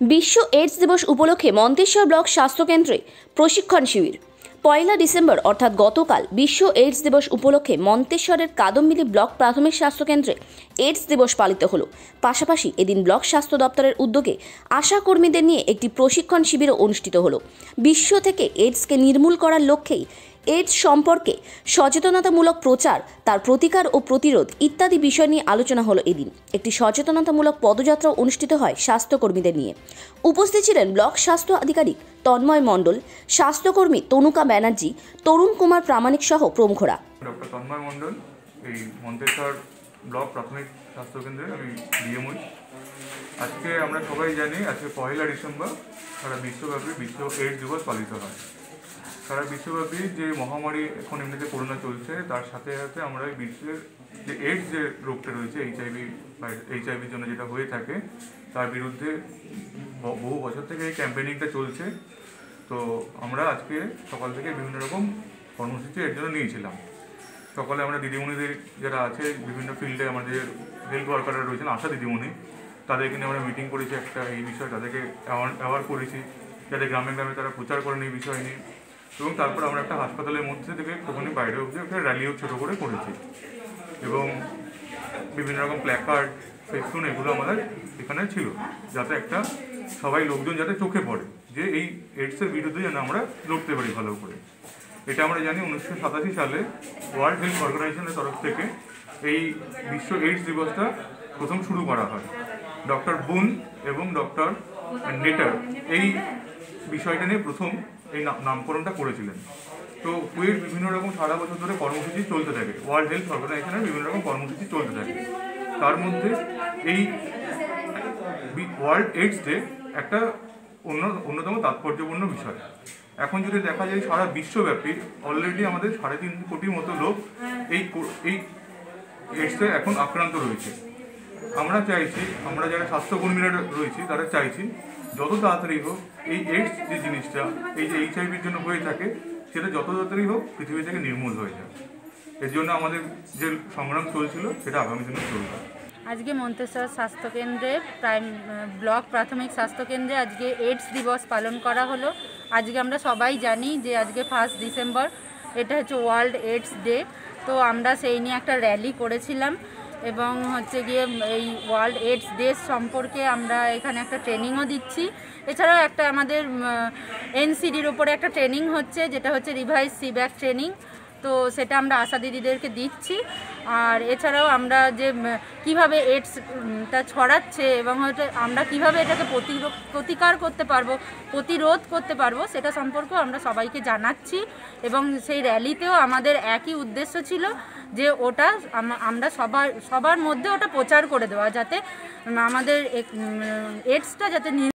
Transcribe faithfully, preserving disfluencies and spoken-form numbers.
বিশ্ব এইডস দিবস উপলক্ষে মন্তেশ্বর ব্লক স্বাস্থ্য কেন্দ্রে প্রশিক্ষণ শিবির। পয়লা ডিসেম্বর অর্থাৎ গতকাল বিশ্ব এইডস দিবস উপলক্ষে মন্তেশ্বরের কাদম্বিনী ব্লক প্রাথমিক স্বাস্থ্য কেন্দ্রে এইডস দিবস পালিত হলো। পাশাপাশি এদিন ব্লক স্বাস্থ্য দপ্তরের উদ্যোগে আশা কর্মীদের নিয়ে একটি প্রশিক্ষণ শিবিরও অনুষ্ঠিত হলো। বিশ্ব থেকে এইডসকে নির্মূল করার লক্ষ্যেই এইডস সম্পর্কে সচেতনতামূলক প্রচার, তার প্রতিকার ও প্রতিরোধ ইত্যাদি বিষয় নিয়ে আলোচনা হলো। এদিন একটি সচেতনতামূলক পদযাত্রা অনুষ্ঠিত হয় স্বাস্থ্যকর্মীদের নিয়ে। উপস্থিত ছিলেন ব্লক স্বাস্থ্য আধিকারিক তন্ময় মণ্ডল, স্বাস্থ্যকর্মী তনুকা ব্যানার্জি, তরুণ কুমার প্রামাণিক সহ প্রমুখরা। ডক্টর তন্ময় মণ্ডল, এই মন্তেশ্বর ব্লক প্রাথমিক স্বাস্থ্যকেন্দ্রে আমি ডিএমওই। আজকে আমরা সবাই জানি আজকে পয়লা ডিসেম্বর সারা বিশ্বব্যাপী বিশ্ব এইডস দিবস পালিত হয়। সারা বিশ্বব্যাপী যে মহামারী এখন এমনিতে করোনা চলছে, তার সাথে সাথে আমরা বিশ্বের যে এইডস যে রোগটা রয়েছে এইচআইভি বা এইচআইভির জন্য যেটা হয়ে থাকে, তার বিরুদ্ধে বহু বছর থেকে এই ক্যাম্পেনিংটা চলছে। তো আমরা আজকে সকাল থেকে বিভিন্ন রকম কর্মসূচি এর জন্য নিয়েছিলাম। সকালে আমরা দিদিমণিদের যারা আছে বিভিন্ন ফিল্ডে আমাদের হেলথ ওয়ার্কাররা রয়েছেন, আশা দিদিমণি, তাদেরকে নিয়ে আমরা মিটিং করেছি একটা এই বিষয়ে, তাদেরকে অ্যাওয়ার করেছি যাতে গ্রামে গ্রামে তারা প্রচার করেন এই বিষয় নিয়ে। এবং তারপর আমরা একটা হাসপাতালের মধ্যে থেকে ওখানে বাইরে অবধি একটা র্যালিও ছোটো করে করেছি এবং বিভিন্ন রকম প্ল্যাকার্ড, ফেস্টুন এগুলো আমাদের এখানে ছিল, যাতে একটা সবাই লোকজন যাতে চোখে পড়ে যে এই এইডসের বিরুদ্ধে যেন আমরা লড়তে পারি ভালো করে। এটা আমরা জানি উনিশশো সাতাশি সালে ওয়ার্ল্ড হেলথ অর্গানাইজেশনের তরফ থেকে এই বিশ্ব এইডস দিবসটা প্রথম শুরু করা হয়। ডক্টর বুন এবং ডক্টর নেটার এই বিষয়টা নিয়ে প্রথম এই নামকরণটা করেছিলেন। তো কুয়ের বিভিন্ন রকম সারা বছর ধরে কর্মসূচি চলতে থাকে, ওয়ার্ল্ড হেলথ অর্গানাইজেশনের বিভিন্ন রকম কর্মসূচি চলতে থাকে। তার মধ্যে এই ওয়ার্ল্ড এইডস ডে একটা অন্য অন্যতম তাৎপর্যপূর্ণ বিষয়। এখন যদি দেখা যায় সারা বিশ্বব্যাপী অলরেডি আমাদের সাড়ে তিন কোটির মতো লোক এই এই এইডসে এখন আক্রান্ত রয়েছে। আমরা চাইছি, আমরা যারা স্বাস্থ্যকর্মীরা রয়েছি তারা চাইছি যত তাড়াতাড়ি হোক এই এইডস যে জিনিসটা এই যে এইচআইভির জন্য হয়ে থাকে, সেটা যত তাড়াতাড়ি হোক পৃথিবী থেকে নির্মূল হয়ে যায়। এর জন্য আমাদের যে সংগ্রাম চলছিল সেটা আগামী দিনে চলবে। আজকে মন্তেশ্বর স্বাস্থ্যকেন্দ্রে প্রাইম ব্লক প্রাথমিক স্বাস্থ্যকেন্দ্রে আজকে এইডস দিবস পালন করা হলো। আজকে আমরা সবাই জানি যে আজকে ফার্স্ট ডিসেম্বর, এটা হচ্ছে ওয়ার্ল্ড এইডস ডে। তো আমরা সেই নিয়ে একটা র্যালি করেছিলাম এবং হচ্ছে গিয়ে এই ওয়ার্ল্ড এইডস ডে সম্পর্কে আমরা এখানে একটা ট্রেনিংও দিচ্ছি। এছাড়াও একটা আমাদের এনসিডির উপরে একটা ট্রেনিং হচ্ছে, যেটা হচ্ছে রিভাইজ সিব্যাক ট্রেনিং। তো সেটা আমরা আশা দিদিদেরকে দিচ্ছি। আর এছাড়াও আমরা যে কিভাবে এইডসটা ছড়াচ্ছে এবং হয়তো আমরা কিভাবে এটাকে প্রতিকার করতে পারবো, প্রতিরোধ করতে পারবো, সেটা সম্পর্কেও আমরা সবাইকে জানাচ্ছি। এবং সেই র্যালিতেও আমাদের একই উদ্দেশ্য ছিল যে ওটা আমরা সবার সবার মধ্যে ওটা প্রচার করে দেওয়া, যাতে আমাদের এইডসটা যাতে